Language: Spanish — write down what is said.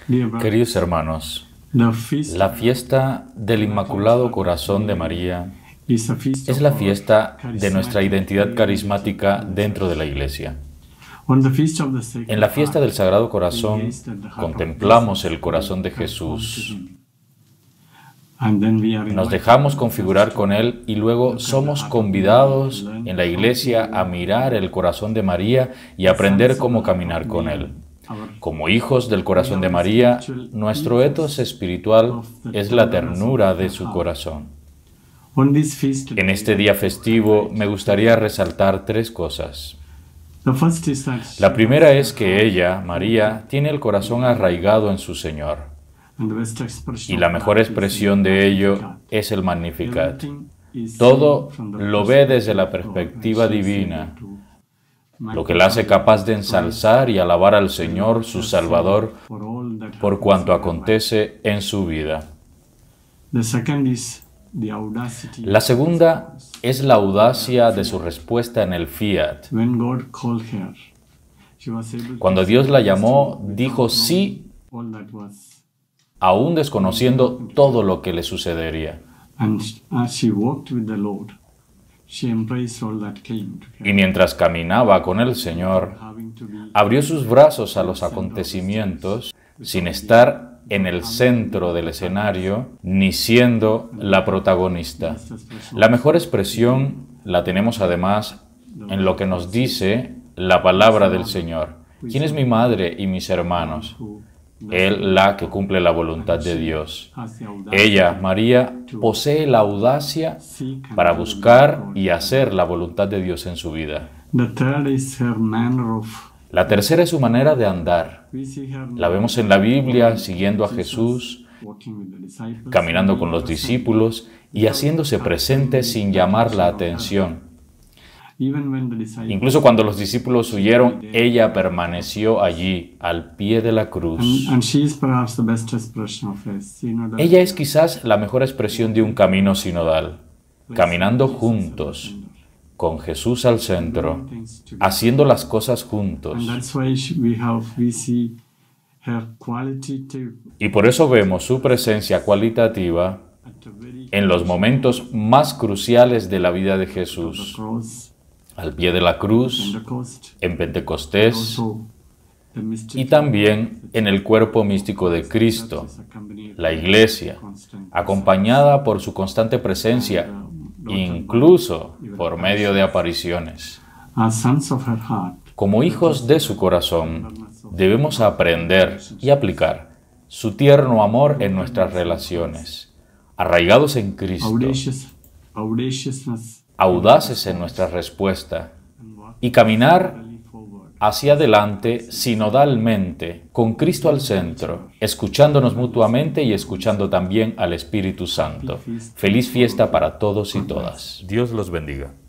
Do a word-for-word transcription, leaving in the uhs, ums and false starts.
Queridos hermanos, la fiesta del Inmaculado Corazón de María es la fiesta de nuestra identidad carismática dentro de la Iglesia. En la fiesta del Sagrado Corazón contemplamos el corazón de Jesús. Nos dejamos configurar con Él y luego somos convidados en la Iglesia a mirar el corazón de María y aprender cómo caminar con Él. Como hijos del corazón de María, nuestro ethos espiritual es la ternura de su corazón. En este día festivo me gustaría resaltar tres cosas. La primera es que ella, María, tiene el corazón arraigado en su Señor. Y la mejor expresión de ello es el Magnificat. Todo lo ve desde la perspectiva divina, lo que la hace capaz de ensalzar y alabar al Señor, su Salvador, por cuanto acontece en su vida. La segunda es la audacia de su respuesta en el fiat. Cuando Dios la llamó, dijo sí, aún desconociendo todo lo que le sucedería. Y mientras caminaba con el Señor, abrió sus brazos a los acontecimientos sin estar en el centro del escenario ni siendo la protagonista. La mejor expresión la tenemos además en lo que nos dice la palabra del Señor. ¿Quién es mi madre y mis hermanos? Él, la que cumple la voluntad de Dios. Ella, María, posee la audacia para buscar y hacer la voluntad de Dios en su vida. La tercera es su manera de andar. La vemos en la Biblia siguiendo a Jesús, caminando con los discípulos y haciéndose presente sin llamar la atención. Incluso cuando los discípulos huyeron, ella permaneció allí, al pie de la cruz. Ella es quizás la mejor expresión de un camino sinodal, caminando juntos, con Jesús al centro, haciendo las cosas juntos. Y por eso vemos su presencia cualitativa en los momentos más cruciales de la vida de Jesús. Al pie de la cruz, en Pentecostés y también en el cuerpo místico de Cristo, la Iglesia, acompañada por su constante presencia, incluso por medio de apariciones. Como hijos de su corazón, debemos aprender y aplicar su tierno amor en nuestras relaciones, arraigados en Cristo, audaces en nuestra respuesta y caminar hacia adelante sinodalmente, con Cristo al centro, escuchándonos mutuamente y escuchando también al Espíritu Santo. Feliz fiesta para todos y todas. Dios los bendiga.